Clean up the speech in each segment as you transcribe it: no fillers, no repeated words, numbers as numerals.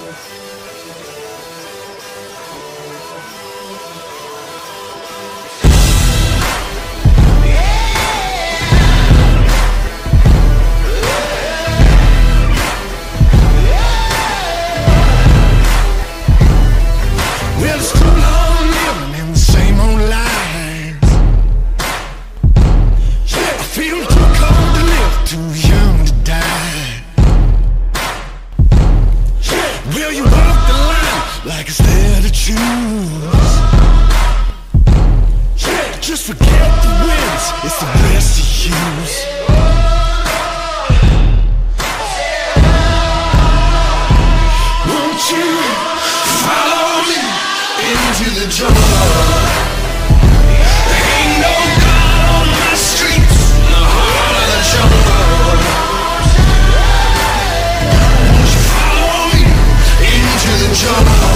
Like it's there to choose. Just forget the wins, it's the best to use. Won't you follow me into the jungle? Ain't no God on my streets, in the heart of the jungle. Won't you follow me into the jungle?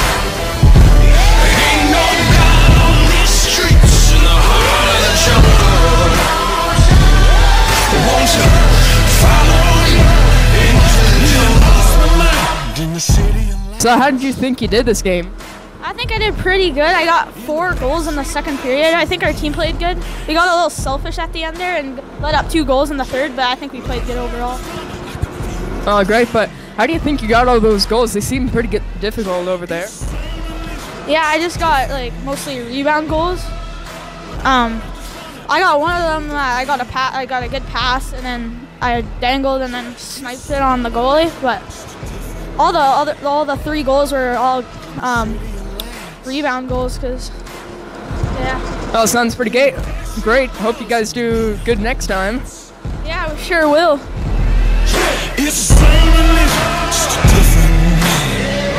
So how did you think you did this game? I think I did pretty good. I got 4 goals in the second period. I think our team played good. We got a little selfish at the end there and let up 2 goals in the third, but I think we played good overall. Oh, great, but how do you think you got all those goals? They seem pretty difficult over there. Yeah, I just got like mostly rebound goals. I got one of them. I got a good pass, and then I dangled and then sniped it on the goalie. But all the 3 goals were all rebound goals. Cause yeah. Oh, sounds pretty great. Hope you guys do good next time. Yeah, we sure will. It's the same religion, just a different name.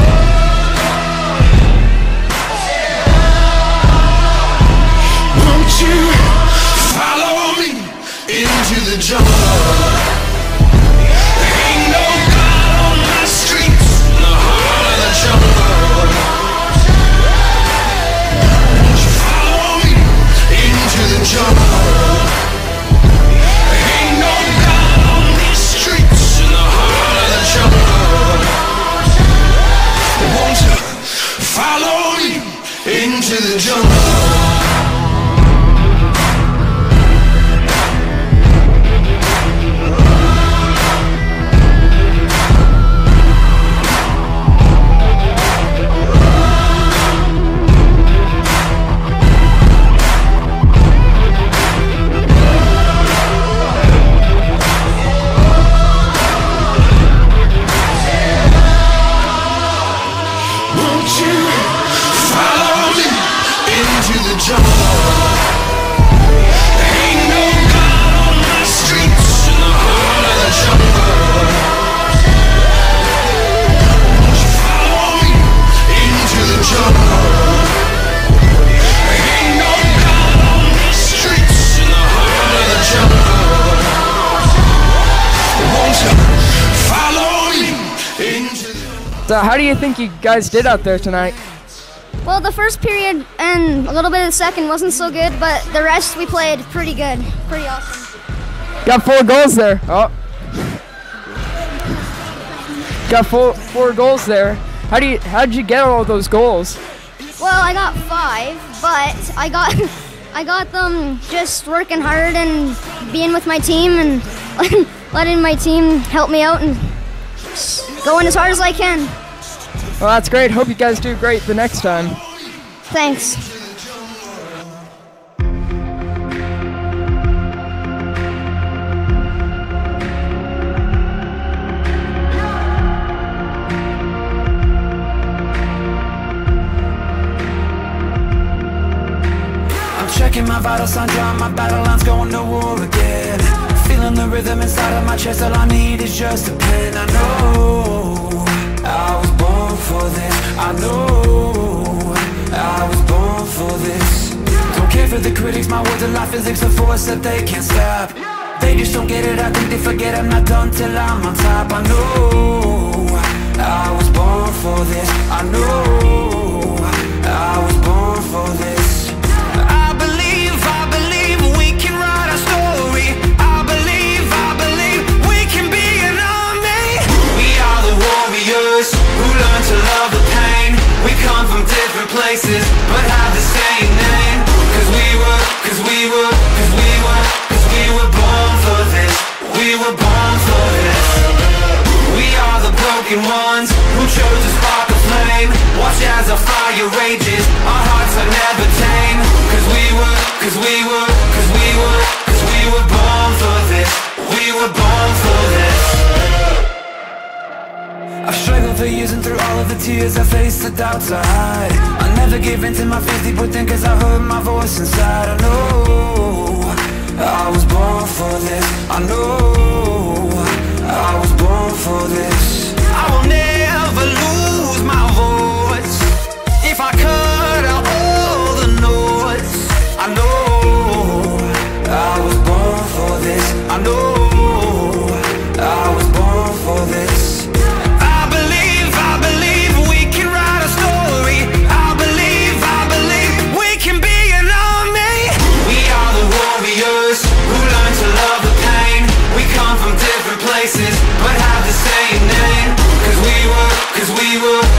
Won't you follow me into the jungle? Ain't no God on my streets, in the heart of the jungle. Won't you follow me into the jungle? Ain't no God on these streets, in the heart of the jungle. Won't you follow me into the jungle? So how do you think you guys did out there tonight? Well, the first period and a little bit of the second wasn't so good, but the rest we played pretty good, pretty awesome. Got 4 goals there. Oh, got four goals there. How did you get all those goals? Well, I got 5, but I got them just working hard and being with my team and letting my team help me out and going as hard as I can. Well, that's great. Hope you guys do great the next time. Thanks. I'm checking my vital signs, drawing my battle lines, going to war again. Feeling the rhythm inside of my chest, all I need is just a pen. I know I was born for this. I know I was born for this. Don't care for the critics, my words are like physics, a force that they can't stop. They just don't get it, I think they forget I'm not done till I'm on top. I know I was born for this. I know I was born for this. I believe we can write our story. I believe we can be an army. We are the warriors who learn to love the pain. We come from different places, but have the same name. Cause we were born for this. We were born for this. We are the broken ones who chose to spark a flame. Watch as our fire rages, our hearts are never tame. Cause we were born for this. We were born for this. I've struggled for years, and through all of the tears I faced the doubts I hide. I never gave in to my fears deep within, cause I heard my voice inside. I know I was born for this. I know I was born for this. I will never lose my voice if I cut out all the noise. I know I was born for this. I know I was born for this. I believe we can write a story. I believe we can be an army. We are the warriors who learn to love the pain. We come from different places, but have the same name. Cause we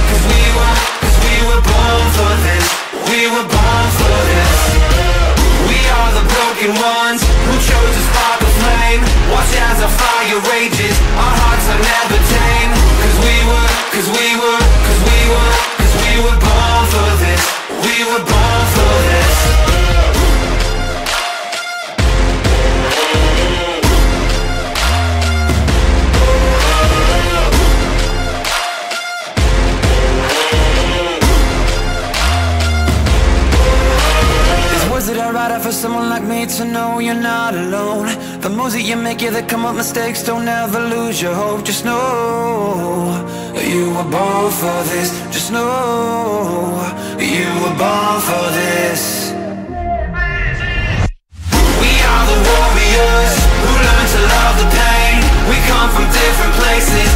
were born for this. We were born for this. We are the broken ones who chose to spark a flame. Watch as our fire rages, our hearts are never tame. Cause we were born for this. We were born for this. For someone like me to know you're not alone. The moves that you make, yeah, that come up mistakes. Don't ever lose your hope. Just know you were born for this. Just know you were born for this. We are the warriors who learn to love the pain. We come from different places,